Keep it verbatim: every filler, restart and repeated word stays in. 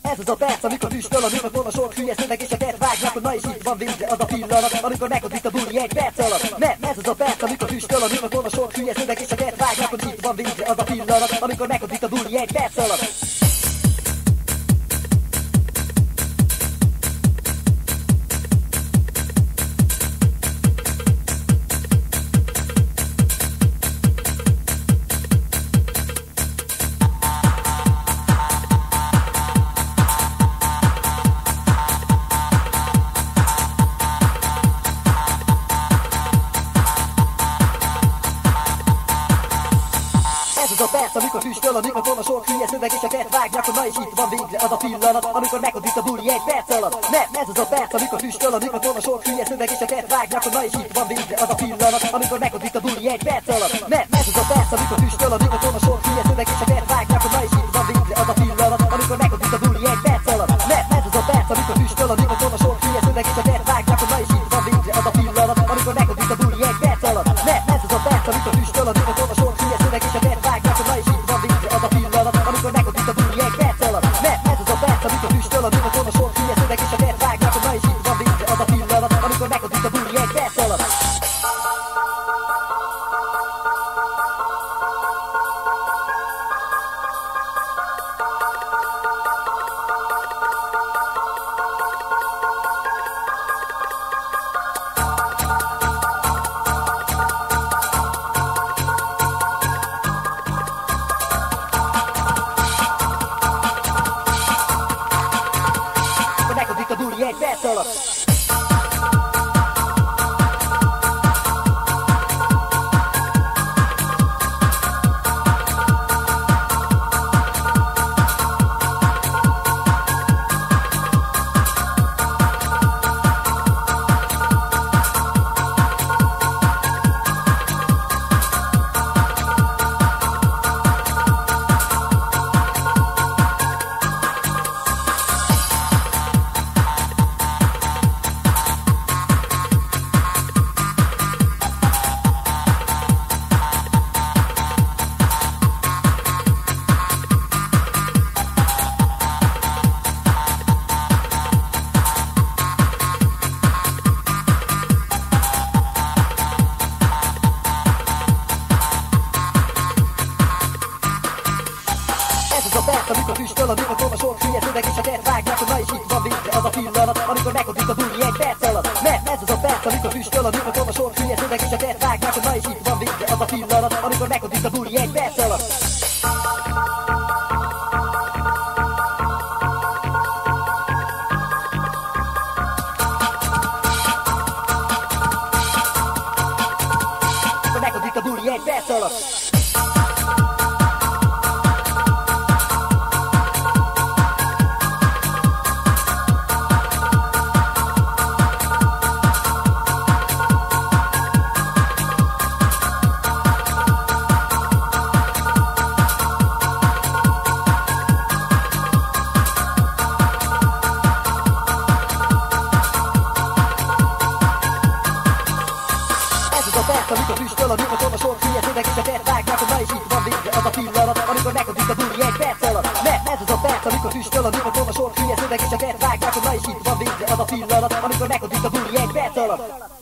Ez az a perc, amikor füstöl a mikrofon, a sok hülye szöveg és a tett vágnak, hogy na is itt van végre az a pillanat, amikor meghozik a buli egy perc alatt. Nem, ez az a perc, amikor füstöl a mikrofon, a sok hülye szöveg és a tett vágnak, hogy itt van végre az a pillanat, amikor meghozik a buli egy perc alatt. Ez az a perc, amikor füstöl a mikrofon, a sok hülye szöveg és a tett vágnak, hogy na is itt van végre az a pillanat, amikor meghozik a buli egy perc alatt. Nem, ez az a perc, amikor füstöl a mikrofon, a sok hülye szöveg és a tett vágnak, hogy na is itt van végre az a pillanat, amikor meghozik a buli egy perc alatt. Nem, ez az a perc, amikor füstöl a mikrofon, a sok hülye szöveg és a tett vágnak, hogy na is itt van végre az a pillanat, amikor meghozik a buli egy perc alatt. Nem, ez az a perc, amikor füstöl a mikrofon, a sok hülye szöveg és a tett vágnak, hogy na is itt van végre az a pillanat, amikor meghozik a buli egy perc alatt. Nem, ez az a perc, amikor füstöl a mikrofon, a sok hülye szöveg és a tett vágnak, hogy na is itt van végre az a pillanat, amikor meghozik a buli egy perc alatt. Nem, ez az a perc, amikor füstöl a mikrofon, a sok hülye szöveg és a tett vágnak, hogy na is itt van végre az a pillanat, amikor meghozik a buli egy perc alatt. Meghozik a buli egy perc alatt. Amikor füstöl a mikrofon, a sok hülye szöveg és a tett vágnak, hogy na is itt van végre az a pillanat, amikor meghozik a buli egy perc alatt. Nem, ez az a perc, amikor füstöl a mikrofon, a sok hülye szöveg és a tett vágnak, hogy na is itt van végre az a pillanat, amikor meghozik a buli egy perc alatt. Meghozik a buli egy perc alatt. Amikor füstöl a mikrofon, a sok hülye szöveg és a tett vágnak, hogy na is itt van végre az a pillanat, amikor meghozik a buli egy perc alatt. Nem, ez az a perc, amikor füstöl a mikrofon, a sok hülye szöveg és a tett vágnak, hogy na is itt van végre az a pillanat, amikor meghozik a buli egy perc alatt.